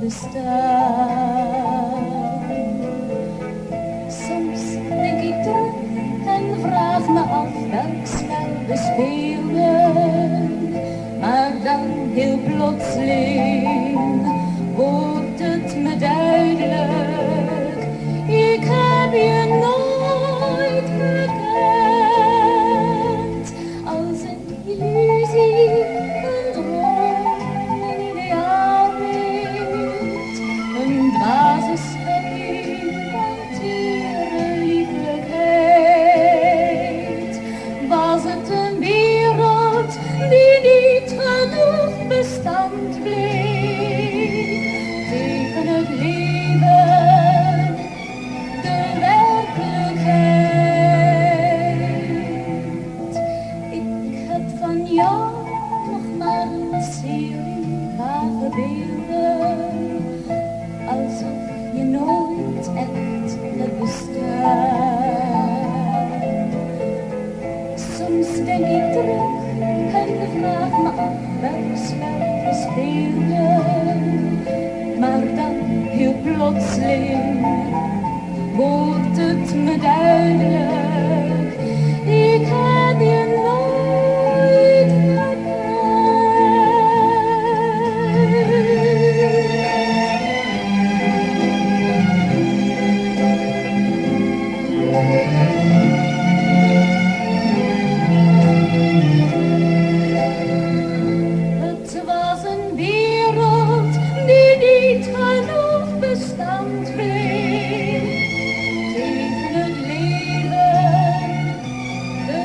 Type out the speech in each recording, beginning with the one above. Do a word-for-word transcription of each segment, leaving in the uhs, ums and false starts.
bestaan. Soms denk ik terug en vraag me af welk spel we speelden, maar dan heel plotseling wordt het me duidelijk. Ik heb je nooit gekend als een illusie, een droom, een ideaalbeeld, een dwaze schepping van tierenlieflijkheid. Was het een wereld die niet genoeg bestand bleef tegen het leven, de werkelijkheid? Ik heb van jou nog maar een serie vage beelden, alsof je nooit echt hebt bestaan. Soms denk ik terug en vraag me af welk spel we speelden, maar dan heel plotseling wordt het me duidelijk. Ik heb je nooit gekend. Het was een wereld die niet genoeg bestand bleef tegen het leven, de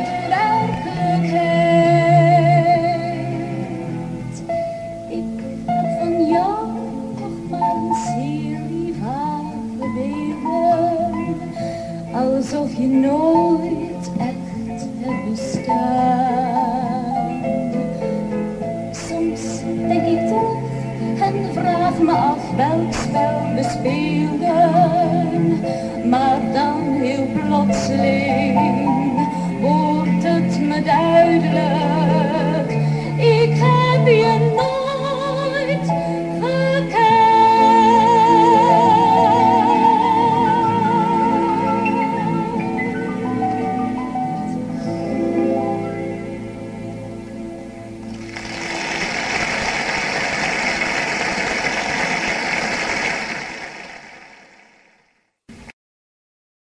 werkelijkheid. Ik heb van jou nog maar een serie vage beelden, alsof je nooit echt hebt bestaan. Soms denk ik terug en vraag me af welk spel we speelden, maar dan heel plotseling wordt het me duidelijk. Ik heb je